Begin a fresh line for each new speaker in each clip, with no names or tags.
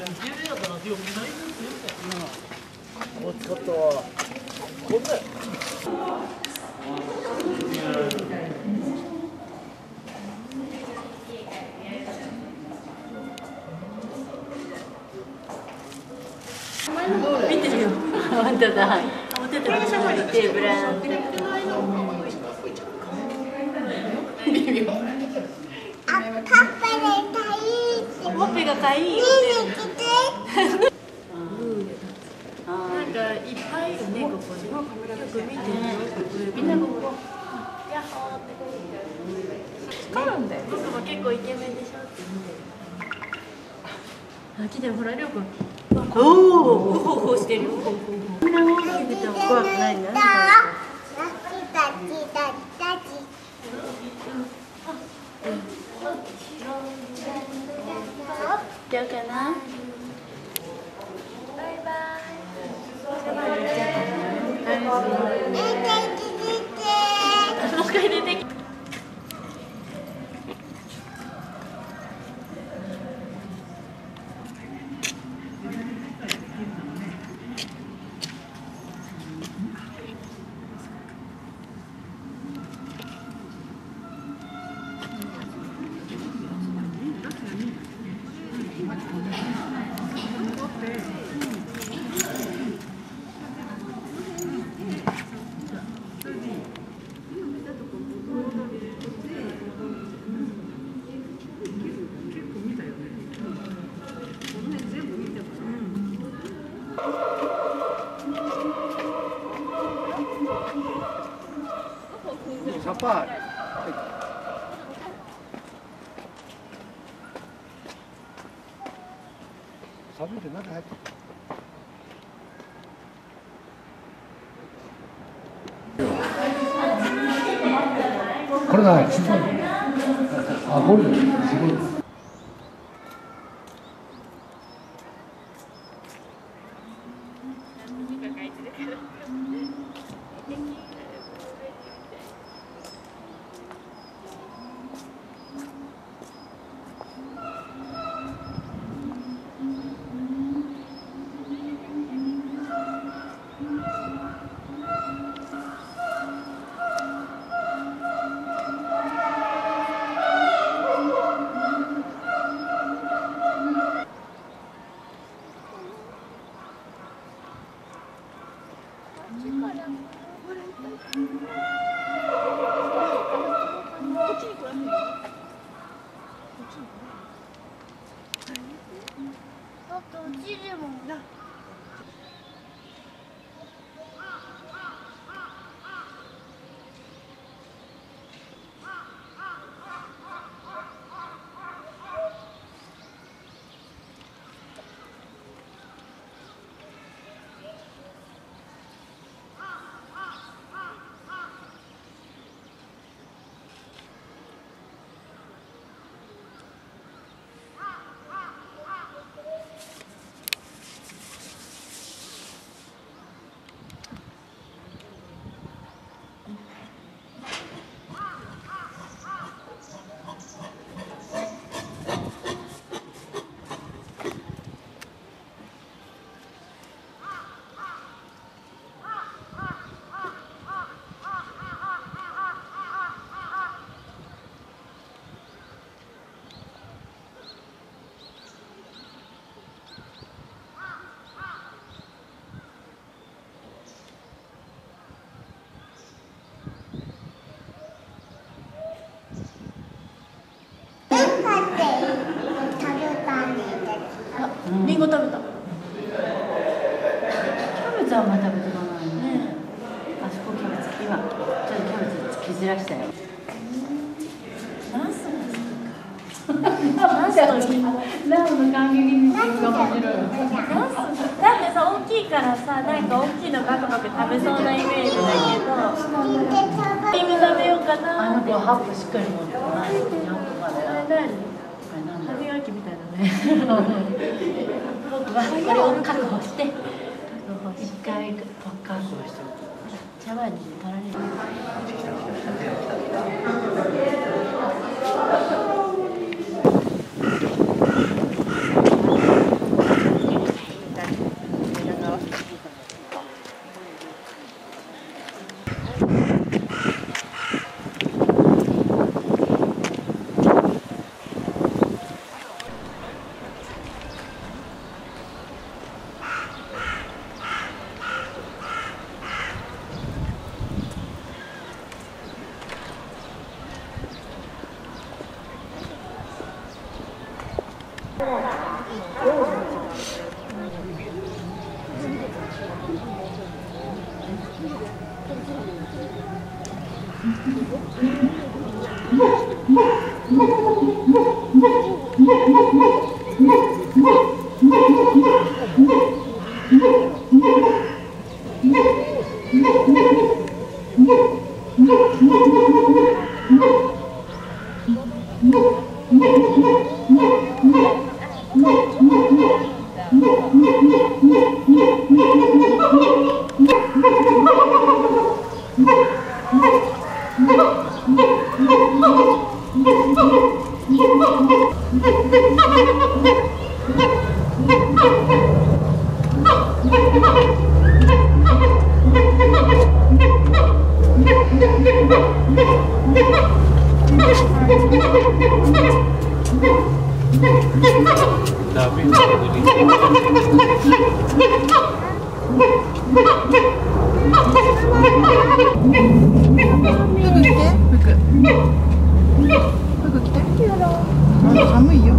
おちょっとこんな
見てるよ。本当だ。持っててもテーブラー。ほっぺがかいい。なんかいっぱいいるね、ここに。よく見てる。みんなここ。ヤッホーって。光るんだよ。僕も結構イケメンでしょって。あ、来てる、ほら、りょうくん。おお、ほほしてる。こんな大きくても怖くないな。どうかな。バイバイ。もう一回出てき。
シャパール。寒いで中入って。これだ。あ、これ。
リンゴ食べた。キャベツはあんま食べてこないね。あそこキャベツ、今ちょっとキャベツ削らしたよ。ナスラムの感激にするのが面白い。だってさ、大きいからさ、なんか大きいのバクバク食べそうなイメージだけど、リンゴ食べようかな。あの子ハープしっかり持ってない。あれ何？歯磨きみたいだね。僕はこれを確保して、一回確保しておく。茶碗に取られる。
寒いよ。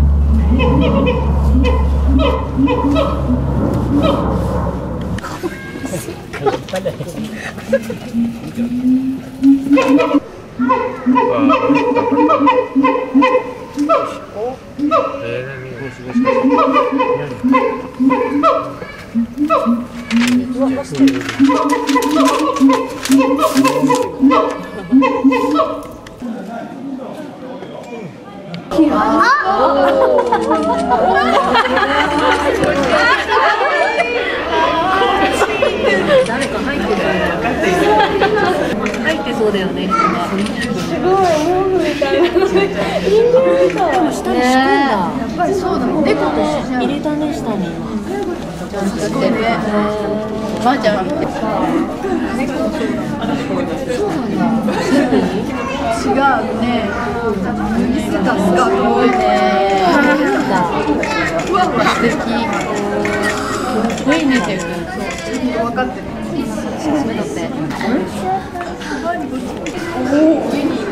誰か入ってる。入ってそうだよね。
すごい、毛布みたいな。人間みたい。
下に敷くんだ。
やっぱりそうだもん。猫と一緒じゃん。
入れたね、下に。
ちゃんとしてるね。おばあちゃんが見てさ。そうなんだ。違うね。脱ぎ捨てたスカート多いね。ふわふわ素敵。上に出てる。分かってる。写真撮って。おお、上にいる。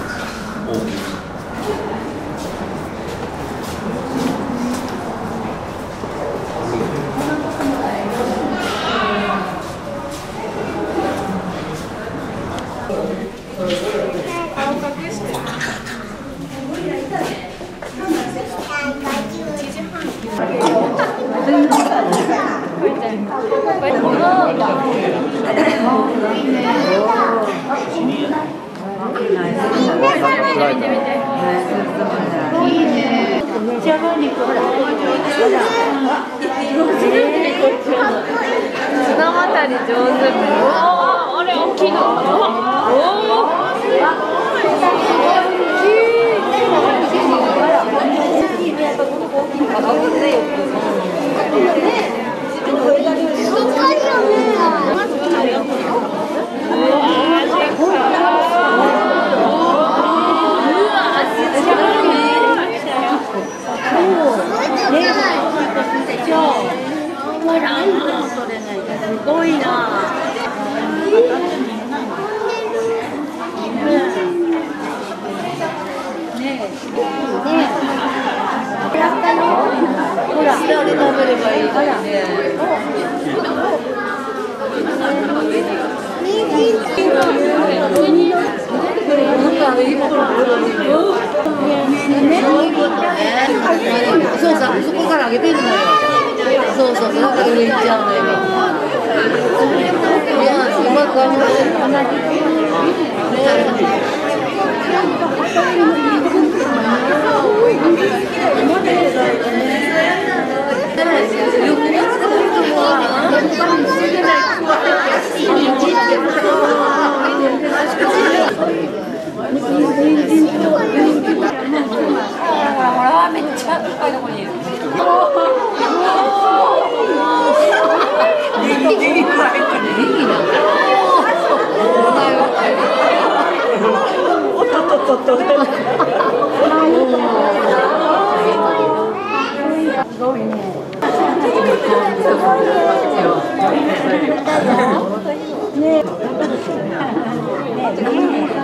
綱渡り上手。あれ大きいの。すごいな。
ほら、下で食べればいいのにね。そうさ、そこから上げてるのよ。そうそう、だから上行っちゃうのよ。いや、うまくあんまほら、めっちゃ高いとこにいる。すごいね。ね。